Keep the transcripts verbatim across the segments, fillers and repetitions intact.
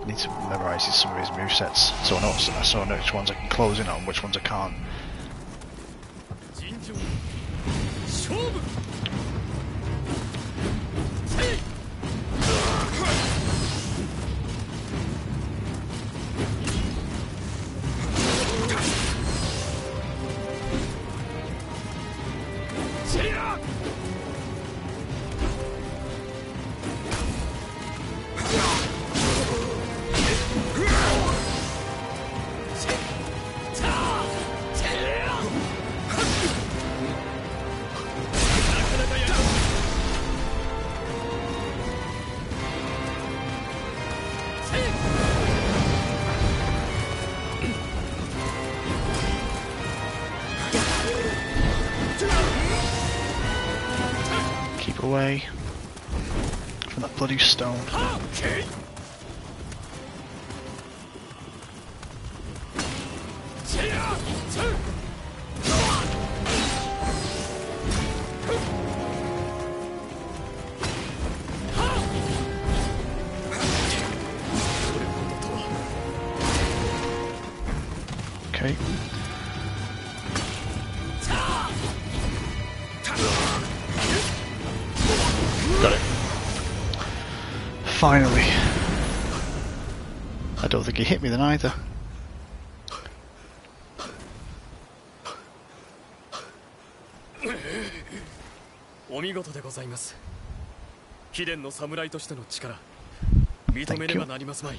need to memorise some of his movesets, so I know, so I know which ones I can close in on and which ones I can't. Away from that bloody stone. Okay. Got it. Finally. I don't think he hit me then either. Thank you.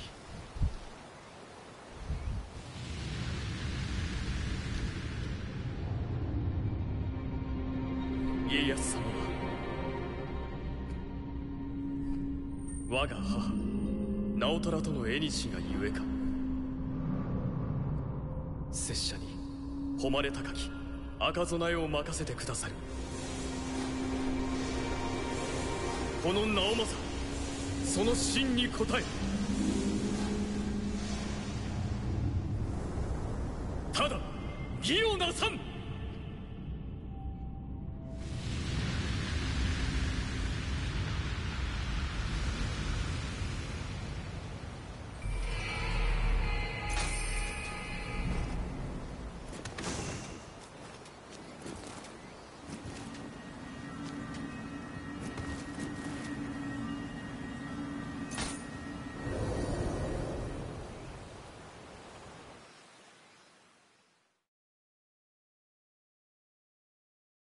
我が母直虎との縁がゆえか。拙者に誉れ高き赤備えを任せてくださる。この直政、その真に応えただ義をなさん。